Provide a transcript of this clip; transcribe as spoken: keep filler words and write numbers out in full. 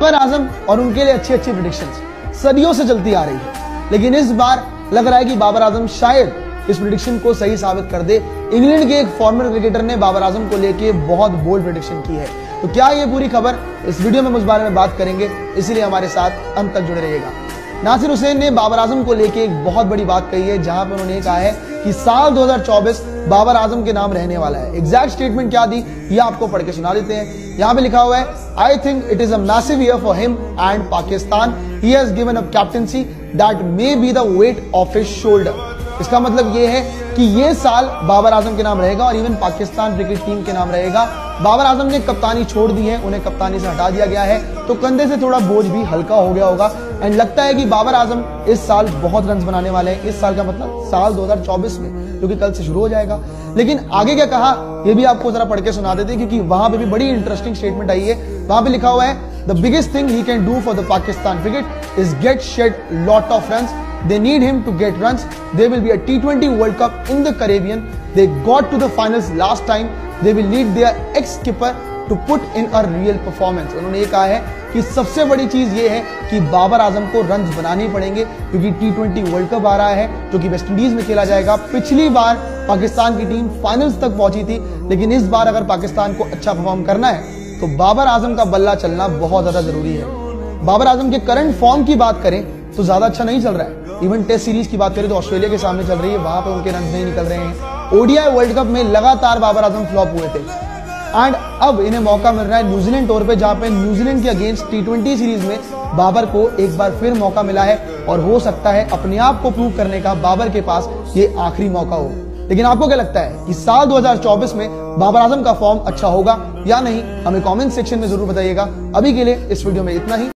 बाबर आजम और उनके लिए अच्छी अच्छी प्रेडिक्शंस सदियों से चलती आ रही है, लेकिन इस बार लग रहा है कि बाबर आजम शायद इस प्रेडिक्शन को सही साबित कर दे। इंग्लैंड के एक फॉर्मर क्रिकेटर ने बाबर आजम को लेके बहुत बोल्ड प्रेडिक्शन की है। तो क्या ये पूरी खबर, इस वीडियो में हम उस बारे में बात करेंगे, इसलिए हमारे साथ अंत तक जुड़े रहिएगा। नासिर हुसैन ने बाबर आजम को लेके एक बहुत बड़ी बात कही है, जहां पर उन्होंने कहा है कि साल दो हज़ार चौबीस बाबर आजम के नाम रहने वाला है। एग्जैक्ट स्टेटमेंट क्या दी ये आपको पढ़ के सुना देते हैं। यहाँ पे लिखा हुआ है, I think it is a massive year for him and Pakistan. He has given up captaincy that may be the weight of his shoulder. इसका मतलब ये है कि ये साल बाबर आजम के नाम रहेगा और इवन पाकिस्तान क्रिकेट टीम के नाम रहेगा। बाबर आजम ने कप्तानी छोड़ दी है, उन्हें कप्तानी से हटा दिया गया है, तो कंधे से थोड़ा बोझ भी हल्का हो गया होगा। एंड लगता है कि बाबर आजम इस साल बहुत रन बनाने वाले हैं। इस साल का मतलब साल दो हज़ार चौबीस में, जो कि कल से शुरू हो जाएगा। लेकिन आगे क्या कहा ये भी आपको जरा पढ़ के सुना देते हैं, क्योंकि वहां पे भी बड़ी इंटरेस्टिंग स्टेटमेंट आई है। वहां पे लिखा हुआ है, the biggest thing he can do for the Pakistan cricket is get shed lot of runs. They need him to get runs. There will be a T twenty World Cup in the Caribbean. They got to the finals last time. They will need their ex-skipper to put in a real performance. उन्होंने ये कहा है कि सबसे बड़ी चीज ये है कि बाबर आजम को रन्स बनाने पड़ेंगे, क्योंकि टी ट्वेंटी वर्ल्ड कप आ रहा है जो कि वेस्ट इंडीज में खेला जाएगा। पिछली बार पाकिस्तान की टीम फाइनल्स तक पहुंची थी, लेकिन इस बार अगर पाकिस्तान को अच्छा परफॉर्म करना है तो बाबर आजम का बल्ला चलना बहुत ज्यादा जरूरी है। बाबर आजम के करंट फॉर्म की बात करें तो ज्यादा अच्छा नहीं चल रहा है। इवन टेस्ट सीरीज की बात करें तो ऑस्ट्रेलिया के सामने चल रही है, वहां पे उनके रन नहीं निकल रहे हैं। ओडीआई वर्ल्ड कप में लगातार बाबर आजम फ्लॉप हुए थे एंड अब इन्हें मौका मिल रहा है न्यूजीलैंड टूर पे, जहां पे न्यूजीलैंड के अगेंस्ट टी ट्वेंटी सीरीज में बाबर को एक बार फिर मौका मिला है और हो सकता है अपने आप को प्रूव करने का बाबर के पास ये आखिरी मौका हो। लेकिन आपको क्या लगता है कि साल दो हज़ार चौबीस में बाबर आजम का फॉर्म अच्छा होगा या नहीं? हमें कमेंट सेक्शन में जरूर बताइएगा। अभी के लिए इस वीडियो में इतना ही।